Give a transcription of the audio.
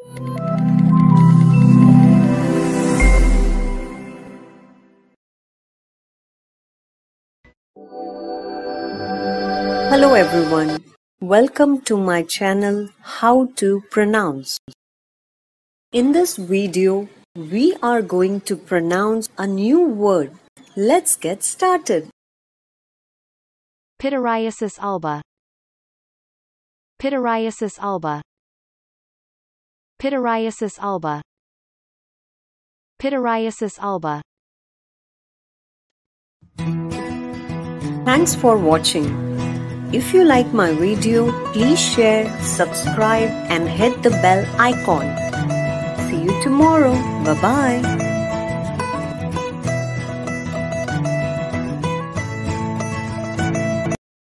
Hello everyone, welcome to my channel How to Pronounce. In this video, we are going to pronounce a new word. Let's get started. Pityriasis alba. Pityriasis alba. Pityriasis alba. Pityriasis alba. Thanks for watching. If you like my video, please share, subscribe and hit the bell icon. See you tomorrow. Bye-bye.